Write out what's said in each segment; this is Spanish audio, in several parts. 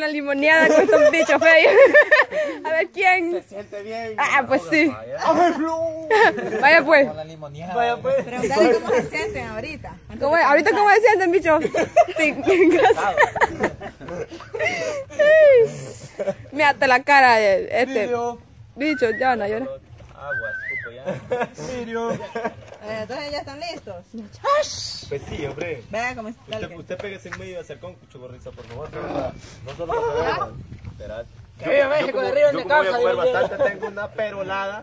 una limoneada con estos bichos feos. A ver quién. Se siente bien. Ah, pues sí. Vaya pues. Vaya pues. Preguntale cómo se sienten ahorita. Ahorita cómo se sienten, bicho. Sí, gracias. Mírate la cara de este bicho, ya van a llorar. Agua, escupo ya. Sirio. Entonces ya están listos. Pues sí, hombre. Vea cómo está. Usted pégese en medio de hacer con chocorriza, por favor. No solo para ver. Esperad. Yo como voy a comer bastante, tengo una perolada.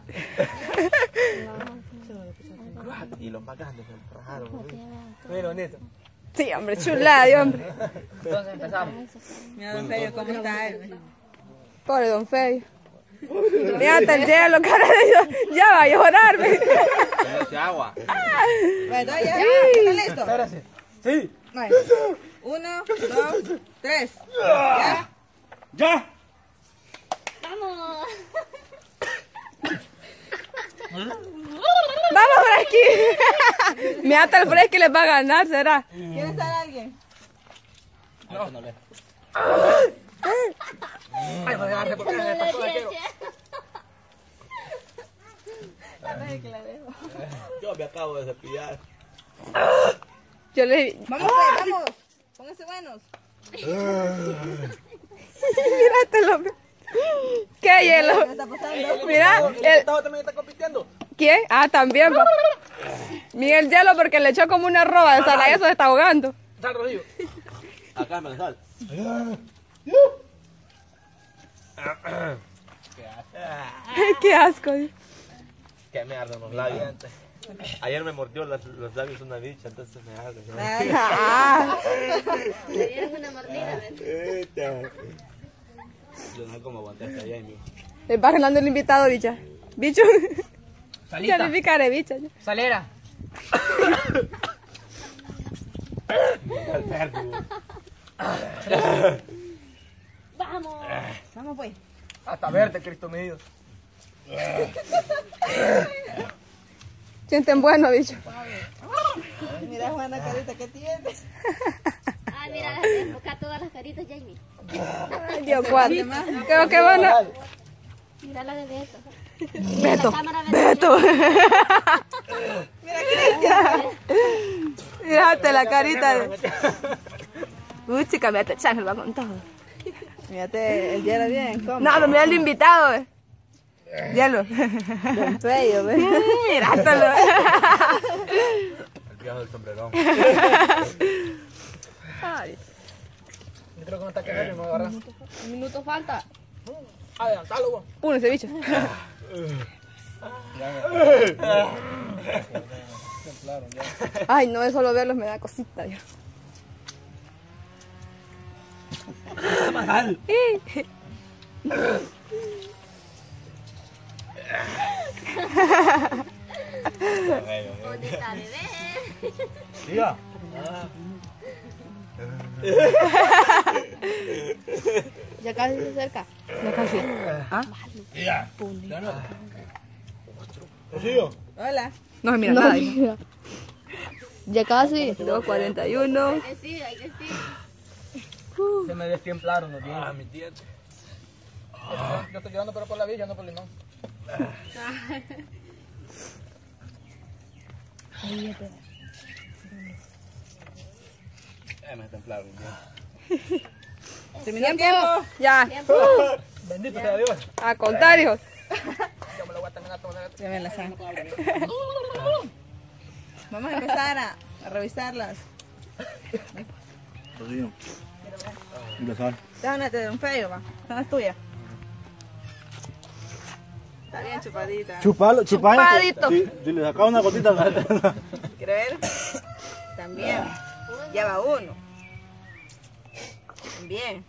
Y los más grandes se rajaron. Mira, bonito. Sí, hombre, chulada, Dios, hombre. Entonces empezamos. Mira, don Feyo, cómo está él. Pobre don Feyo. Mírate el hielo, cara de Dios. Ya va a llorar, ve. Agua. Bueno, entonces ya están listos. Espérase. Sí. Vale. 1, 2, 3. ¿Ya? ¡Ya! Vamos. Vamos, Fresky. Mírate el Fresky les va a ganar, ¿será? ¿Quiere estar alguien? No le. Ay, voy a darle porque me pasó de quiero. Yo me acabo de cepillar. Yo le Vamos, pues, vamos. Pónganse buenos. Míratelo. ¿Qué hielo? ¿Qué está pasando? Mira, El también está compitiendo. ¿quién? Ah, también va. Mira el hielo porque le echó como una roba de sal, a eso se está ahogando. Sal, Rodrigo. Acá me sal. Qué asco. Que me arden los labios. Ayer me mordió los labios una bicha, entonces me arden. Ah, Le dieron una mordida. Yo no sé cómo aguanté hasta allá, amigo. le va ganando el invitado, bicha. Bicho. Ya Salita. le picaré, bicha. Salera. Vamos. Vamos, pues. Hasta verte, Cristo mío. Sienten bueno, bicho. Mira, Juana, carita que tienes. Ah, mira, enfoca todas las caritas, Jamie. Ay, Dios, cuatro. Creo que van a... Mira la de Beto. Beto, La cámara de Beto. Mírate la carita de... Uy, chica, mírate, Changel va con todo. Mírate el hielo bien. ¿Cómo? No, mira el invitado, Hielo. Don Feyo, ¿ves? Mírátelo. El viejo del sombrerón. Ay, Yo creo que no está quedando y me va a agarrar. Un minuto falta. Adelantalo, vos. uno ese bicho. Ay, no, de solo verlos me da cosita, Dios. ¿Dónde está bebé? Diga. Ya casi se acerca. Ya casi. ¿Ah? Rocío. Hola. No se mira nada. Ya casi. 2:41. Hay que sí, hay que sí. Se me destemplaron los dientes. Ah, mi diente. Yo estoy llorando pero por la villa, no por el limón. Me templaron. ¿Terminó el tiempo? Ya. Bendito sea Dios. A contar, hijos. Yo me lo voy a terminar todo. Ya me la saco. Vamos a empezar a revisarlas. Rocío. Empezar. Déjame de Don Feyo, va. Son las tuyas. Está bien chupadita. Chupalo, Chupadito. Si le sacaba una gotita. ¿Quiere ver? También. Ya va uno. Bien.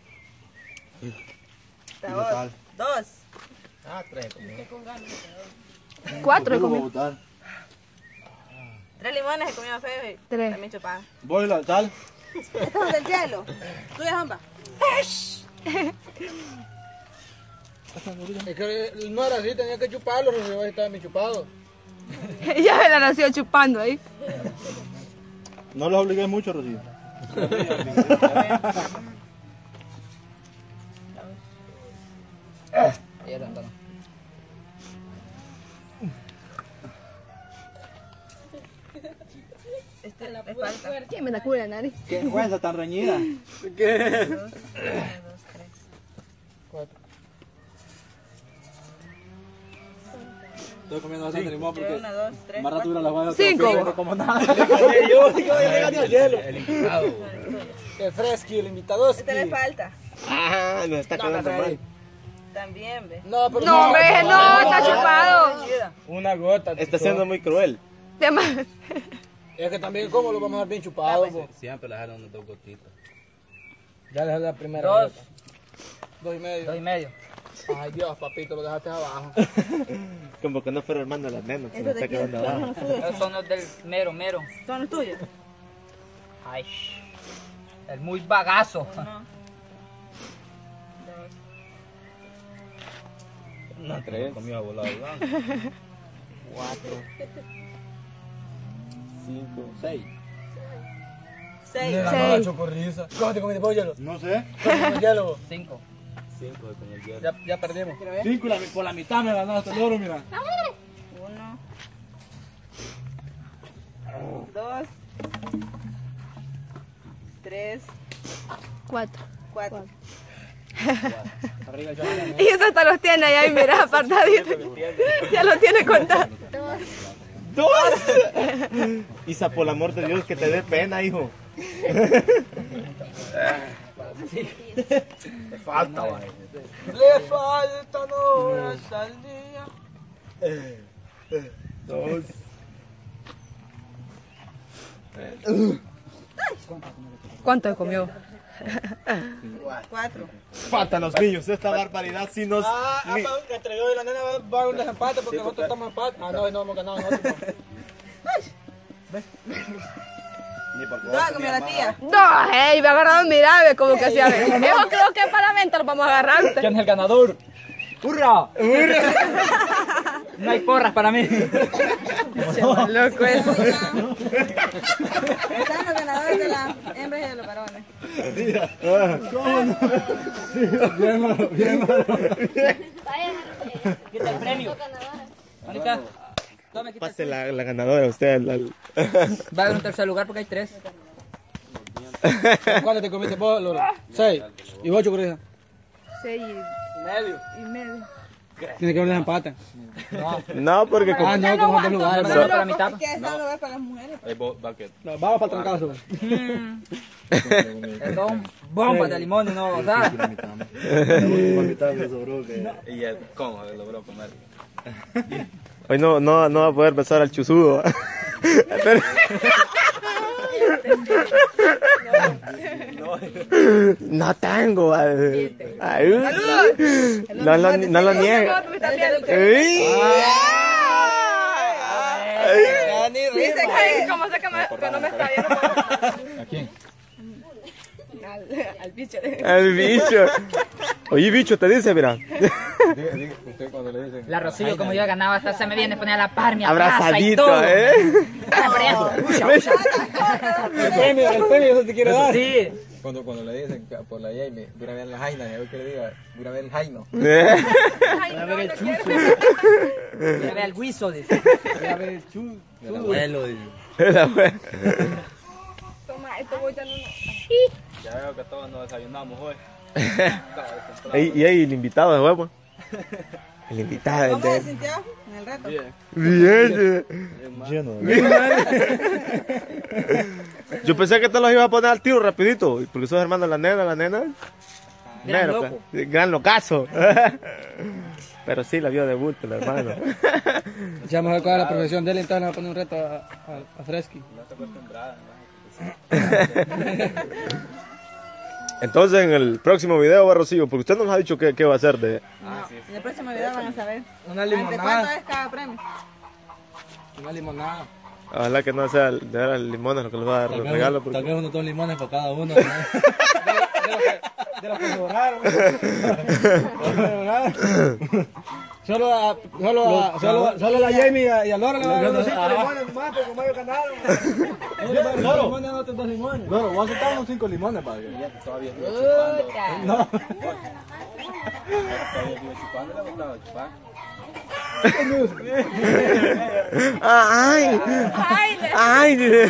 Está otro. Dos. Ah, tres. 4 he comido. 3 limones he comido Feyo y 3. también chupada. Voy la sal. Esto es del hielo. Tuya, Jamba. Es que no era así, tenía que chuparlo, Rocío, ahí estaba mi chupado. Ya me la nació chupando ahí. No los obligué mucho, Rocío. Le falta. ¿Quién me da culo la nariz? ¿Qué vergüenza tan reñida? 1, 2, 3. 4. Estoy comiendo bastante limón porque 1, 2, 3. más rato dura la juega. 5. Como nada. Yo le gané al hielo. El fresqui, el invitadoski. Este le falta. Ah, nos está quedando mal. También, ve. No, pero No, hombre, no, está chupado. Una gota. Está siendo muy cruel. Es que también, ¿cómo lo vamos a dar bien chupado? Po? Siempre le dejaron 2 gotitas. Ya dejé la primera. 2. 2,5. 2,5. Ay, Dios, papito, lo dejaste abajo. Como que no fuera hermano de las nenas, se nos está quedando abajo. Esos son los del mero. ¿Son los tuyos? Ay, el muy bagazo. 1, 2. 3, Conmigo a volar, ¿verdad? 4, 5, 6. 6. La chocorriza. ¿Cómo te comiste por hielo? No sé. ¿Cómo te hielo? 5. 5 con el hielo. Ya perdimos. 5 por la mitad me ganaste el oro, mira. 1, 2, 3, 4. 4. Arriba yo gané. Y eso hasta los tiene ahí, mira, apartaditos. Ya lo tiene contado. 2. Isa, por el amor de Dios, que te dé pena, hijo. Te falta, vaya. Le faltan horas al día. 2. ¿Cuánto comió? 4. Faltan los niños, esta barbaridad si nos... Entre yo y la nena va a haber un desempate porque nosotros estamos empate. Ah, no hemos ganado nosotros. Toda comió la tía. No, hey, me ha agarrado mirable, como que hacía. Eso creo que es para venta, lo vamos a agarrar. ¿Quién es el ganador? ¡Hurra! No hay porras para mí. Loco eso. Están los ganadores de la hembra y de los varones. Quita el premio. Mónica, tome, quita el Pase la ganadora, usted. Va a haber un tercer lugar porque hay 3. ¿Cuánto te comiste vos, Loro? 6. ¿Y vos, chocorriza? 6 y medio. Tiene que haber un desempate. No, porque... Ah, no, como otro lugar. Vamos para la mitad. ¿Por qué está lugar para las mujeres? No, vamos para el trancazo. Son bombas de limón, ¿no? O sea, Y ya, ¿cómo se logró comer? Hoy no va a poder besar al chuzudo. No tengo. Ay, no lo niego. Dice que como sé que no me está viendo. ¿A quién? Al bicho. El bicho. Oye, bicho, te dice, mira. Usted cuando le dicen... la Rocío, como yo ganaba, hasta se me viene a poner a la par, me abraza y Abrazadito, todo. El premio eso te quiere dar. Sí. Cuando le dicen que por la Jamie, voy a ver la Jaina, y que le diga, voy a ver el Jaino. Voy a ver el guiso, dice. Voy a ver el chu. El abuelo, dice. Toma, esto voy a Ya veo que todos nos desayunamos hoy. Y ahí el invitado de huevo. El invitado ¿Cómo se de... sintió en el reto? Bien. Yo pensé que te los iba a poner al tiro rapidito, porque sos hermano de la nena. Gran Mero, loco. gran locazo. Pero sí, la vio de bulto, el hermano. Ya vamos a ver cuál es la profesión de él, entonces le vamos a poner un reto a Fresky. No está acostumbrada, Entonces, en el próximo video, va Rocío, porque usted nos ha dicho qué va a hacer de... En el próximo video van a saber. Una ¿Ante cuánto limonada. es cada premio? Una limonada. Ojalá que no sea de veras limones lo que les va a dar los regalos. Porque... Tal vez unos 2 limones para cada uno. De los que sobraron. Solo la Jamie y a Loro le van a dar unos 5 limones más, porque como ellos ganaron. Loro, limones a otros 2 limones. Loro, voy a aceptar unos 5 limones, padre. Todavía estoy chupando. No. Todavía estoy chupando, le gustaba chupar. Ay. Ay. Dice.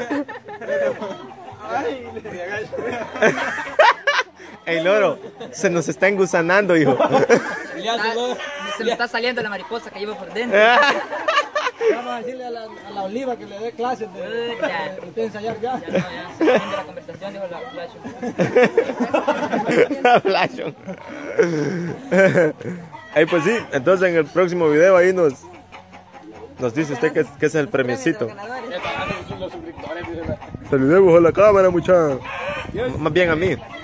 Ey, loro, se nos está engusanando, hijo. Se le está saliendo la mariposa que lleva por dentro. Vamos a decirle a la Oliva que le dé clases de ensayar ya. Ya no, ya se está haciendo la conversación, dijo la Flash. La Flashon. Ey, pues sí, entonces en el próximo video ahí nos dice usted que es el premiecito. Saludemos a la cámara, muchachos. Más bien a mí.